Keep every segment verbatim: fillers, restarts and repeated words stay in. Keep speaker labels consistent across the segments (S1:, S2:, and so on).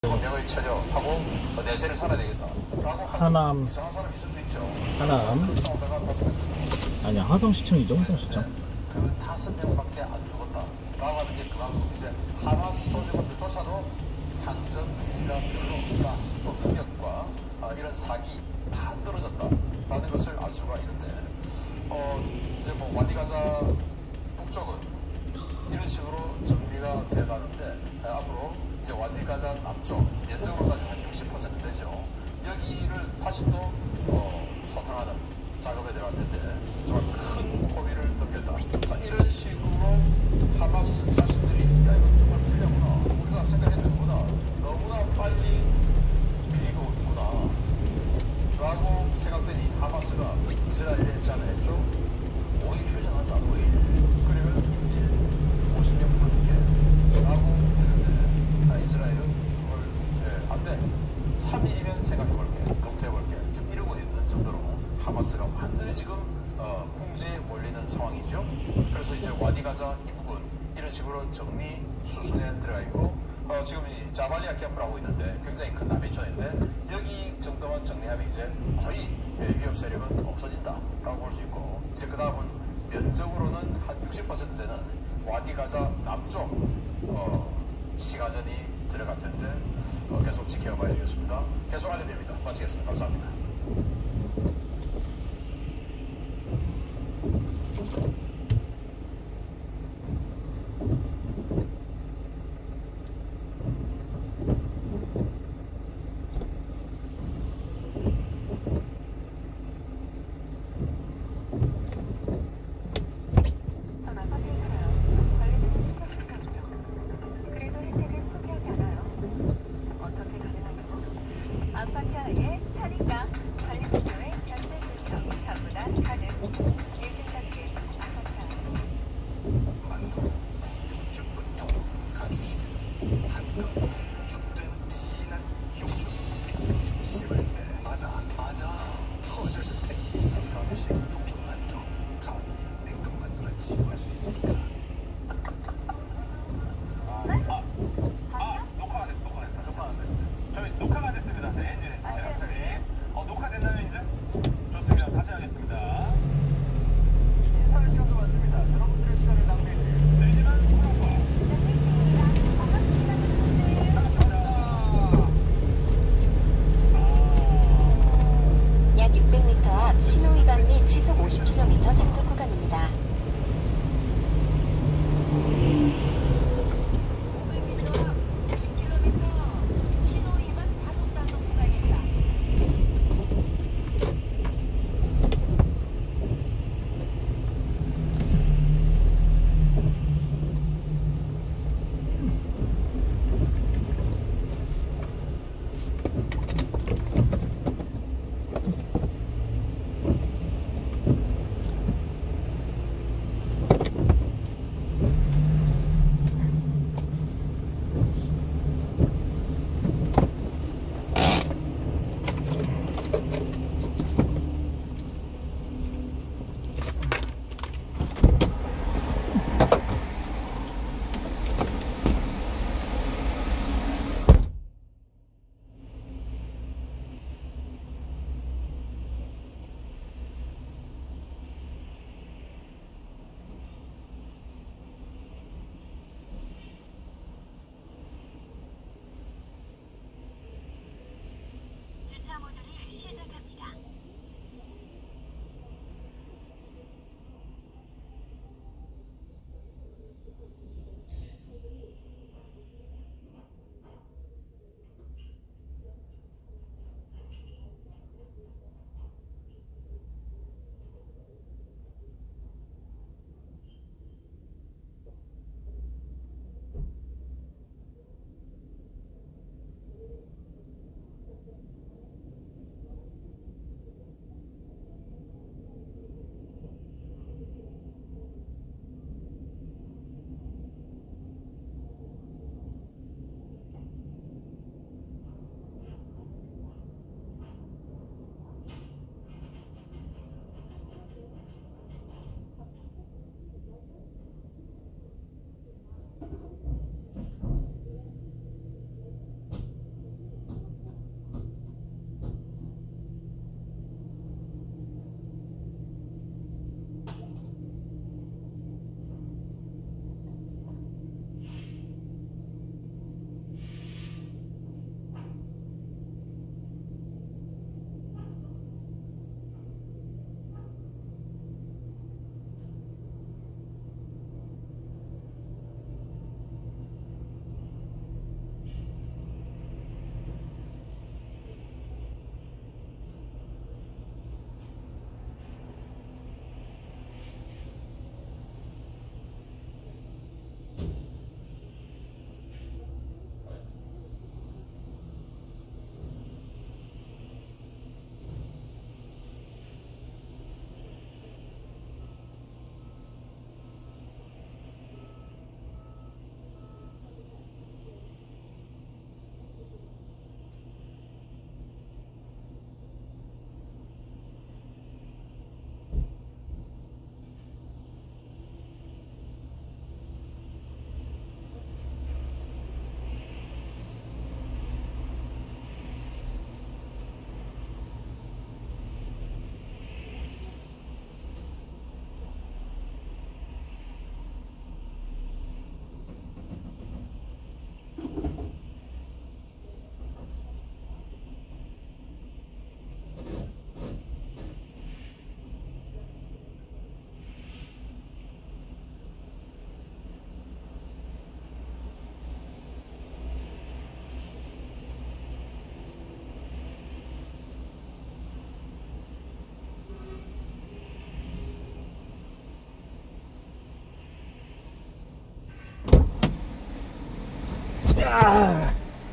S1: 명의 처녀하고 내세를 살아야 되겠다 라고
S2: 하남
S1: 이상한 사람이 있을 수 있죠.
S2: 하남
S1: 싸우다가 다섯 명 죽고
S2: 아니야 화성시청이죠. 화성시청.
S1: 네, 그 다섯 명밖에 안 죽었다 라고 하는 게 그만큼 이제 하마스 조직원들조차도 항전 의지가 별로 없다, 또 능력과 아, 이런 사기 다 떨어졌다 라는 것을 알 수가 있는데 어, 이제 뭐 와디가자 북쪽은 이런 식으로 정리가 되어가는데 아, 앞으로 이제 와디가자 남쪽 면적으로 따지면 한 육십 퍼센트 되죠. 여기를 다시 또 어, 소탕하는 작업에 들어갈 텐데 정말 큰 고비를 넘겼다. 자, 이런 식으로 하마스 자신들이 야 이거 정말 불리하구나, 우리가 생각했던 것보다 너무나 빨리 밀리고 있구나 라고 생각되니 하마스가 이스라엘에 제안했죠. 오 일 휴전하자. 오 일 그러면 인질 오십 명 풀어줄게 라고 했는데 아, 이스라엘은 그걸 예, 안돼, 삼 일이면 생각해볼게, 검토해볼게 지금 이러고 있는 정도로 하마스가 완전히 지금 어, 궁지에 몰리는 상황이죠. 그래서 이제 와디가자 이북은 이런 식으로 정리 수순에 들어가 있고 어, 지금 이 자발리아 캠프라고 있는데 굉장히 큰 남해촌인데 여기 정도만 정리하면 이제 거의 예, 위협 세력은 없어진다 라고 볼 수 있고 이제 그 다음은 면적으로는 한 육십 퍼센트 되는 와디가자 남쪽 어, 시가전이 들어갈 텐데 어, 계속 지켜봐야 되겠습니다. 계속 알려드립니다. 마치겠습니다. 감사합니다.
S3: 아파트의 살인과 관리구조의 결제 분석 전부 다 가능. 일 등 단계 아파트
S1: 만도 육즙부터 가주시길 한건 죽된 진한 육즙 씹을 때마다 마다 터져줄 테니 음식 육즙만두 감히 냉동만두를 치부할 수 있을까?
S3: 네?
S4: 아, 아, 녹화가 됐, 녹화가 됐다. 녹화가 됐다. 저희 녹화가 됐습니다. 저 엔진에. 어, 녹화됐나요, 이제? 좋습니다. 다시 하겠습니다. 인사할 시간도 많습니다. 여러분들의 시간을 낭비해드릴 느리지만 코로과.
S5: 약 육백 미터 앞 신호위반 및 시속 오십 킬로미터 단속 구간입니다. 주차 모드를 시작합니다.
S2: 야.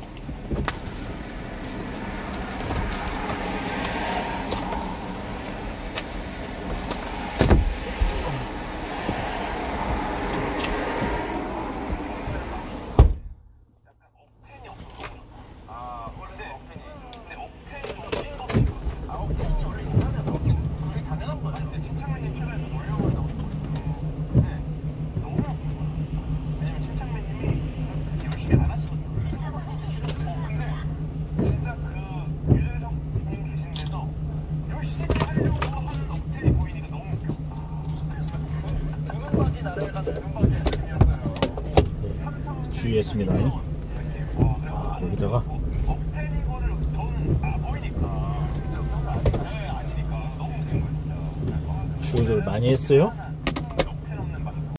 S4: 옥텐이 없어서 아 원래 옥텐이 근데 옥텐이 좀 찐 것도 아 옥텐이 원래 있어야 돼. 그게 당연한 거야. 근데 침착맨님 최근에 또 놀려버리고 싶거든요. 근데 너무 웃긴 거야. 왜냐면 침착맨님이 그렇게 열심히 안 하시거든요. 어 근데 진짜 그 유재석님 계신 데서 열심히 하려고 하는 옥텐이 보이니까 너무 웃겨. 두근박이 나라에 가서 두근박이 느낌이었어요.
S2: 주의했습니다.
S4: 아,
S2: 여기다가
S4: 옥텐인 거를 저는 아 보이니까 그죠? 평소 아니까 네, 아니니까 너무 웃긴 거예요 진짜.
S2: 주의를 많이 했어요.